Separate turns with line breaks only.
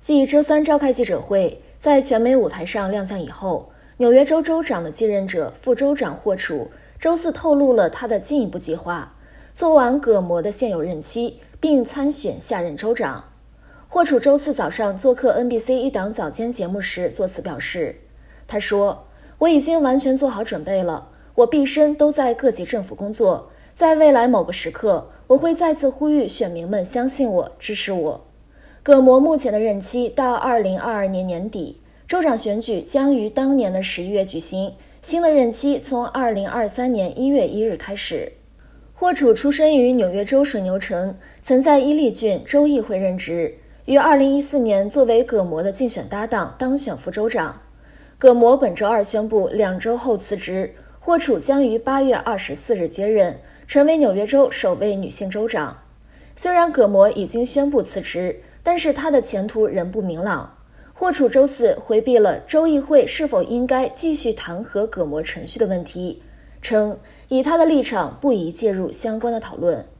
继周三召开记者会，在全美舞台上亮相以后，纽约州州长的继任者副州长霍楚周四透露了他的进一步计划，做完葛摩的现有任期，并参选下任州长。霍楚周四早上做客 NBC 一档早间节目时作此表示，他说：“我已经完全做好准备了，我毕生都在各级政府工作，在未来某个时刻，我会再次呼吁选民们相信我，支持我。”葛摩目前的任期到2022年年底，州长选举将于当年的11月举行，新的任期从2023年1月1日开始。霍楚出生于纽约州水牛城，曾在伊利郡州议会任职，于2014年作为葛摩的竞选搭档当选副州长。葛摩本周二宣布2周后辞职，霍楚将于8月24日接任，成为纽约州首位女性州长。虽然葛摩已经宣布辞职，但是他的前途仍不明朗。霍楚周四回避了州议会是否应该继续弹劾葛摩程序的问题，称以他的立场不宜介入相关的讨论。